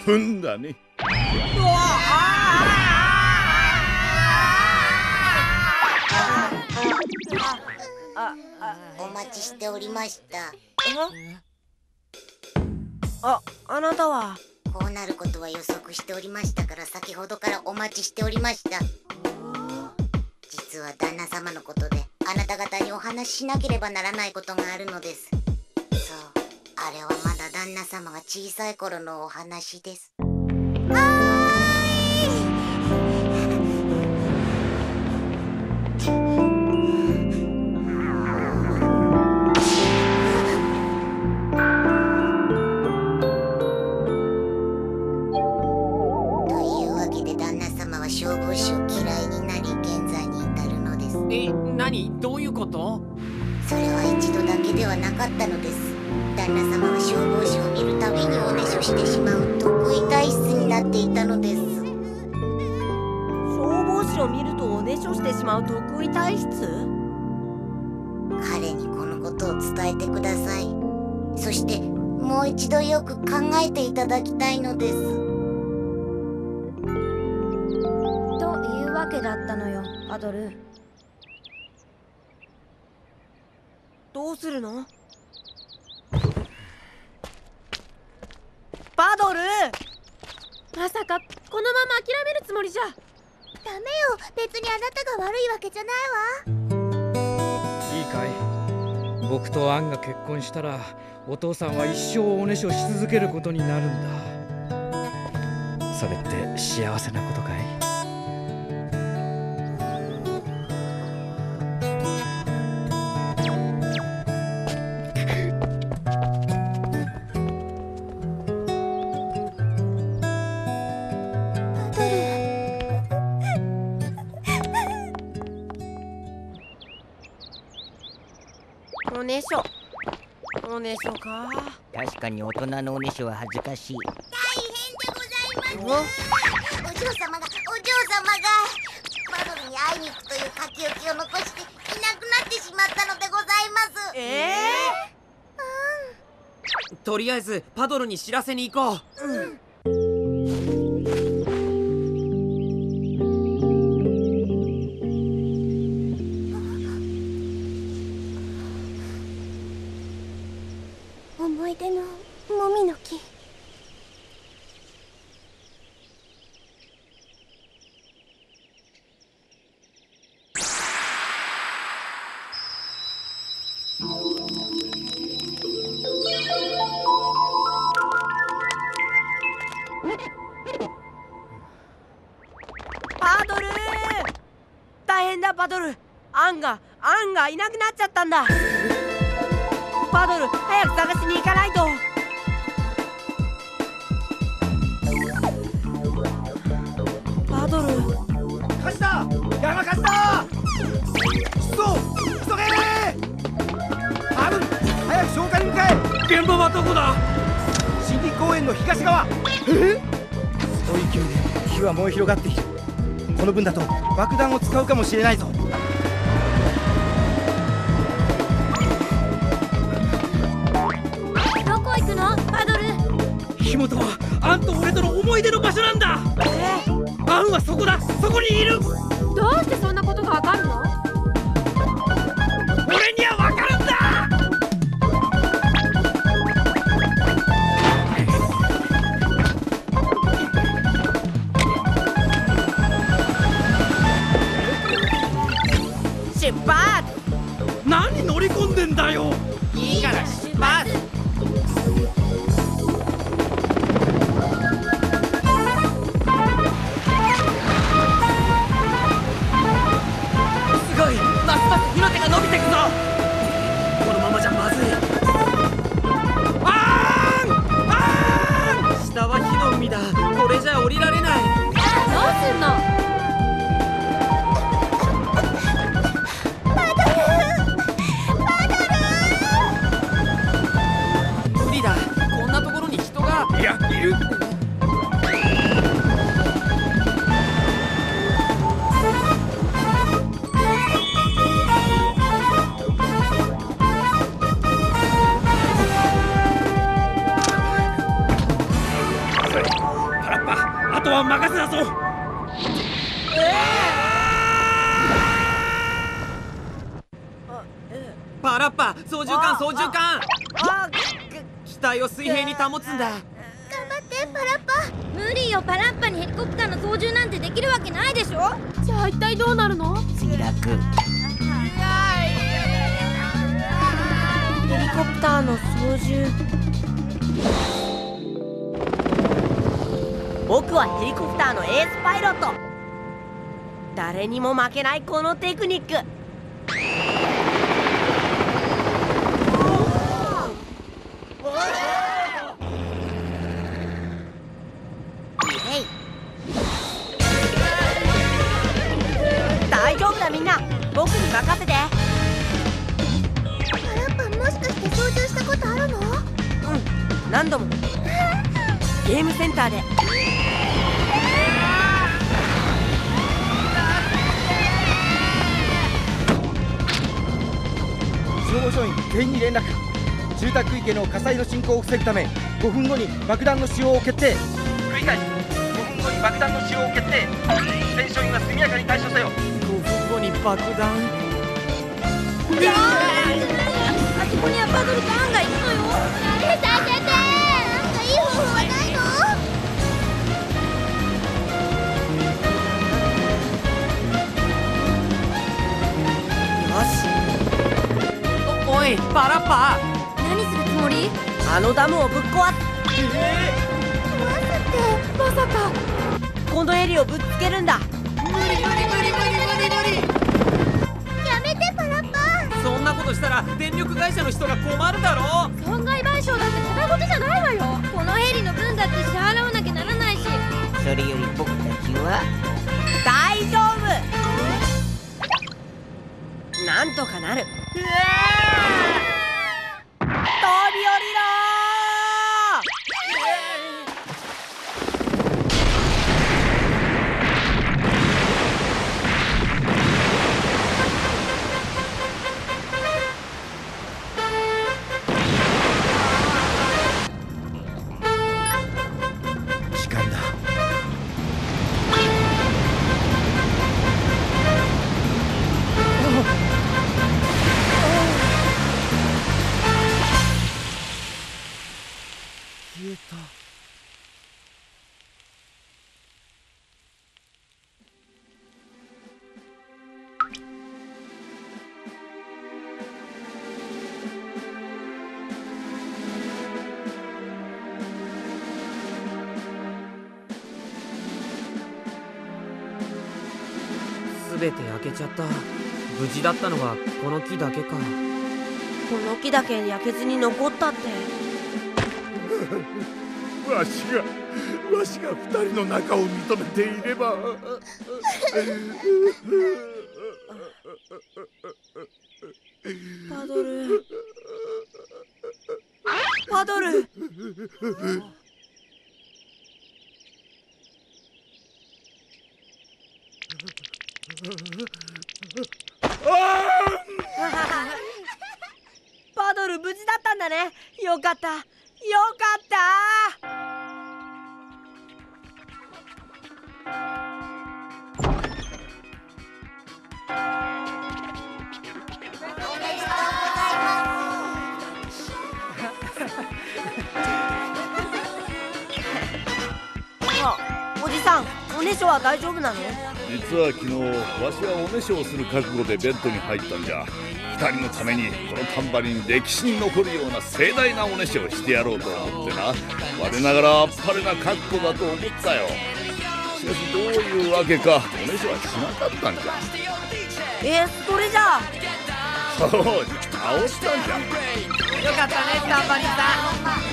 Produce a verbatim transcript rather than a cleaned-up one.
踏んだね。 うわああお待ちしておりました。 あ、あなたは。 こうなることは予測しておりましたから先ほどからお待ちしておりました。実は旦那様のことであなた方にお話ししなければならないことがあるのです。そう、あれはまだ旦那様が小さい頃のお話です。消防士を嫌いになり現在に至るのです。 え、何？どういうこと？ それは一度だけではなかったのです。旦那様は消防士を見るたびにおねしょしてしまう得意体質になっていたのです。 消防士を見るとおねしょしてしまう得意体質？ 彼にこのことを伝えてください。そしてもう一度よく考えていただきたいのです。 わけだったのよ、パドル。 どうするの？パドル！ まさかこのまま諦めるつもりじゃ。 ダメよ、別にあなたが悪いわけじゃないわ。 いいかい？僕とアンが結婚したらお父さんは一生おねしょし続けることになるんだ。それって幸せなことかい？ おねしょ、おねしょか。 確かに大人のおねしょは恥ずかしい。 大変でございます。お嬢様がお嬢様がパドルに会いに行くという書き置きを残していなくなってしまったのでございます。 ええー、うん、とりあえずパドルに知らせに行こう。うん。 思い出のもみの木。 パドル！大変だパドル。アンがアンがいなくなっちゃったんだ。パドル、早く探しに行かないと。パドル。 貸した！山貸した！そう！急げ！パドル、早く消火に向かえ！ 現場はどこだ？ 森林公園の東側。え？すごい勢いで火は燃え広がっている。この分だと爆弾を使うかもしれないぞ。 火元はアンと俺との思い出の場所なんだ。えー、アンはそこだ、そこにいる。 どうしてそんなことがわかるの？ 俺にはわかるんだ。 出発！ 何乗り込んでんだよ。 いいから出発！ ますます火の手が伸びてくぞ。このままじゃまずい。あーんあーん、下は火の海だ。これじゃ降りられない。 どうすんの？ パドル！パドル！無理だ、こんなところに人が。 いや、いる。 パ、あとは任せだぞ。パラッパ、操縦桿操縦桿。 あ機体を水平に保つんだ。 頑張ってパラッパ。 無理よ、パラッパにヘリコプターの操縦なんてできるわけないでしょ。じゃあ一体どうなるの？ 墜落。 ヘリコプターの操縦。僕はヘリコプターのエースパイロット。誰にも負けないこのテクニック。大丈夫だみんな、僕に任せて。 パラッパもしかして操縦したことあるの？ うん、何度も。ゲームセンターで。 消防署員全員に連絡。住宅区域への火災の進行を防ぐためごふんごに爆弾の使用を決定。繰り返しごふんごに爆弾の使用を決定。全署員は速やかに対処せよ。 ごふんごに爆弾。 あそこにはパドルとアンがいるのよ。 誰助けて。なんかいい方法はないの？ おい、パラッパ。 何するつもり？ あのダムをぶっ壊す。 壊すってまさか。 このヘリをぶつけるんだ。 無理無理無理無理無理無理。 やめてパラッパ。 そんなことしたら電力会社の人が困るだろ。 損害賠償だってただごとじゃないわよ。このヘリの分だって支払わなきゃならないし。 それより僕たちは大丈夫。なんとかなる。飛び降りろ時間だ。消えた。 すべて焼けちゃった。無事だったのはこの木だけか。 この木だけ焼けずに残ったって。 わしがわしが二人の仲を認めていれば。 パドルパドル。パドル無事だったんだね。よかったよかった。あ、おじさん、おねしょは大丈夫なの？ 実は昨日わしはおねしょをする覚悟でベッドに入ったんじゃ。二人のためにこの丹波に歴史に残るような盛大なおねしょをしてやろうと思ってな。我ながらあっぱれな覚悟だと思ったよ。しかしどういうわけかおねしょはしなかったんじゃ。 え、それじゃあそうじゃ、倒したんじゃ。 よかったね、丹波にさん。